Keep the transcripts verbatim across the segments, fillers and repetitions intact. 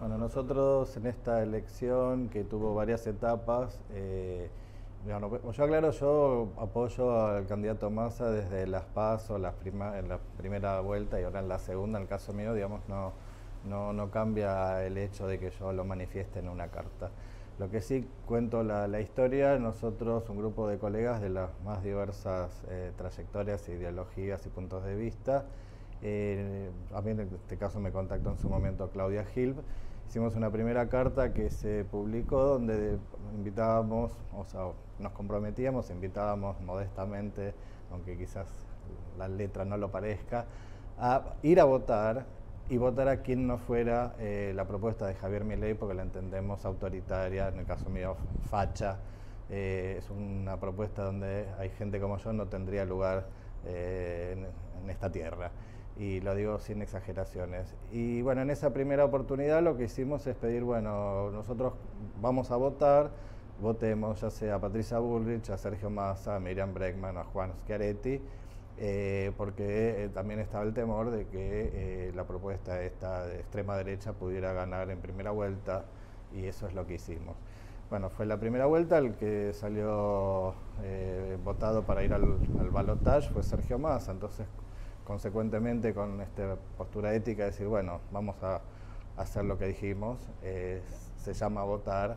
Bueno, nosotros en esta elección que tuvo varias etapas, eh, bueno, yo aclaro, yo apoyo al candidato Massa desde las PASO, las prima, en la primera vuelta y ahora en la segunda. En el caso mío, digamos, no, no, no cambia el hecho de que yo lo manifieste en una carta. Lo que sí cuento la, la historia, nosotros, un grupo de colegas de las más diversas eh, trayectorias, ideologías y puntos de vista, eh, a mí en este caso me contactó en su momento Claudia Gilb. Hicimos una primera carta que se publicó donde invitábamos, o sea, nos comprometíamos, invitábamos modestamente, aunque quizás la letra no lo parezca, a ir a votar y votar a quien no fuera eh, la propuesta de Javier Milei, porque la entendemos autoritaria, en el caso mío facha. Eh, es una propuesta donde hay gente como yo no tendría lugar eh, en, en esta tierra. Y lo digo sin exageraciones. Y bueno, en esa primera oportunidad lo que hicimos es pedir, bueno, nosotros vamos a votar, votemos ya sea a Patricia Bullrich, a Sergio Massa, a Miriam Bregman, a Juan Schiaretti, eh, porque eh, también estaba el temor de que eh, la propuesta esta de extrema derecha pudiera ganar en primera vuelta, y eso es lo que hicimos. Bueno, fue la primera vuelta, el que salió eh, votado para ir al, al balotaje fue Sergio Massa, entonces consecuentemente con esta postura ética de decir, bueno, vamos a hacer lo que dijimos, eh, se llama votar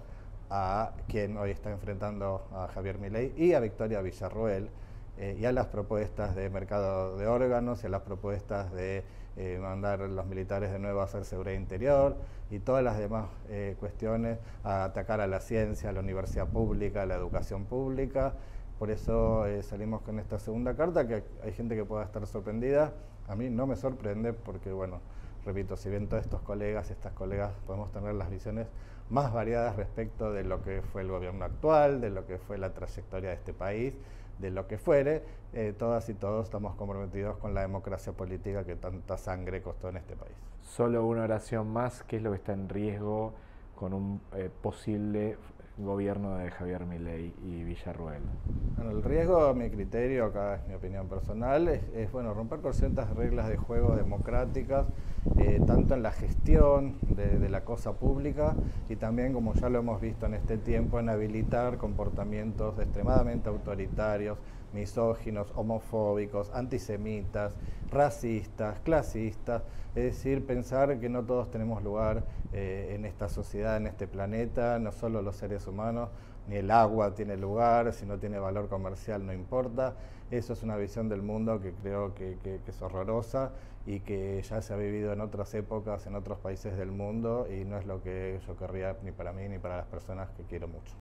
a quien hoy está enfrentando a Javier Milei y a Victoria Villarroel, eh, y a las propuestas de mercado de órganos y a las propuestas de eh, mandar los militares de nuevo a hacer seguridad interior y todas las demás eh, cuestiones, a atacar a la ciencia, a la universidad pública, a la educación pública. Por eso eh, salimos con esta segunda carta, que hay gente que pueda estar sorprendida. A mí no me sorprende porque, bueno, repito, si bien todos estos colegas, estas colegas, podemos tener las visiones más variadas respecto de lo que fue el gobierno actual, de lo que fue la trayectoria de este país, de lo que fuere, eh, todas y todos estamos comprometidos con la democracia política que tanta sangre costó en este país. Solo una oración más, ¿qué es lo que está en riesgo con un eh, posible gobierno de Javier Milei y Villarroel? Bueno, el riesgo, a mi criterio, acá es mi opinión personal, es, es bueno, romper con ciertas reglas de juego democráticas, eh, tanto en la gestión de, de la cosa pública y también, como ya lo hemos visto en este tiempo, en habilitar comportamientos extremadamente autoritarios, misóginos, homofóbicos, antisemitas, racistas, clasistas. Es decir, pensar que no todos tenemos lugar eh, en esta sociedad, en este planeta, no solo los seres humanos, ni el agua tiene lugar, si no tiene valor comercial no importa. Eso es una visión del mundo que creo que, que, que es horrorosa y que ya se ha vivido en otras épocas, en otros países del mundo, y no es lo que yo querría ni para mí ni para las personas que quiero mucho.